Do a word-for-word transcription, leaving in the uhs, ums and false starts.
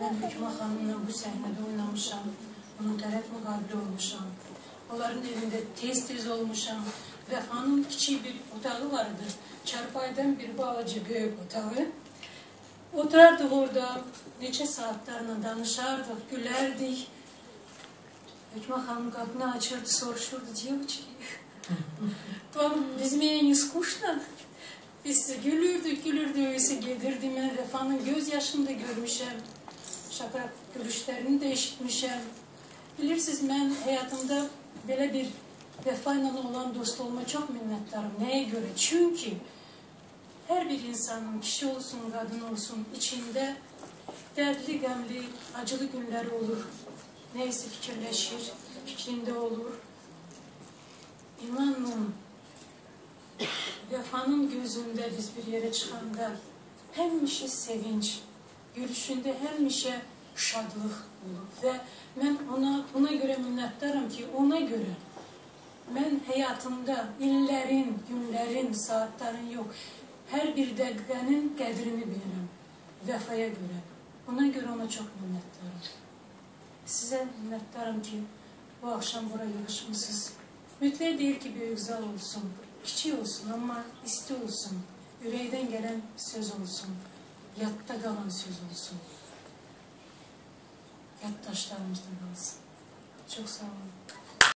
Ben Hüküma Hanım'la bu sahnede oynamışam. Onun tərəf müqabili olmuşam. Onların evinde tez tez olmuşam. Vəfanın kiçik bir otağı vardı. Çarpaydan bir balaca büyük otağı. Oturardık orada, neçə saatlerle danışardık, gülerdik. Hüküma Hanım kapını açırdı, soruşurdu, девочки, вам без меня не skuşna? Biz gülürdük, gülürdük, öyleyse gelirdim. Ben Vəfanın göz yaşını da görmüşəm. Şaka görüşlerini de eşitmişəm. Bilirsiniz, ben hayatımda böyle bir Vəfa ile olan dost olma çok minnettarım. Neye göre? Çünkü her bir insanın, kişi olsun, kadın olsun, içinde dertli, gamli, acılı günler olur. Neyse fikirleşir, fikrinde olur. İnanın, Vəfanın gözünde biz bir yere çıkanda həmişə sevinç, gülüşünde həmişə şadlıq olur. Ve ben ona, buna göre minnettarım ki, ona göre ben hayatımda illerin, günlerin, saatlerin yok. Her bir dakikaның qədrini bilirim. Vəfaya göre. Buna göre ona çok minnettarım. Size minnettarım ki bu akşam buraya yığışmışsınız. Mütləq deyil ki büyük zal olsun, kiçik olsun ama isti olsun. Yüreğden gelen söz olsun. Yatta kalan söz olsun. Yaddaşlarımızda kalsın. Çok sağ olun.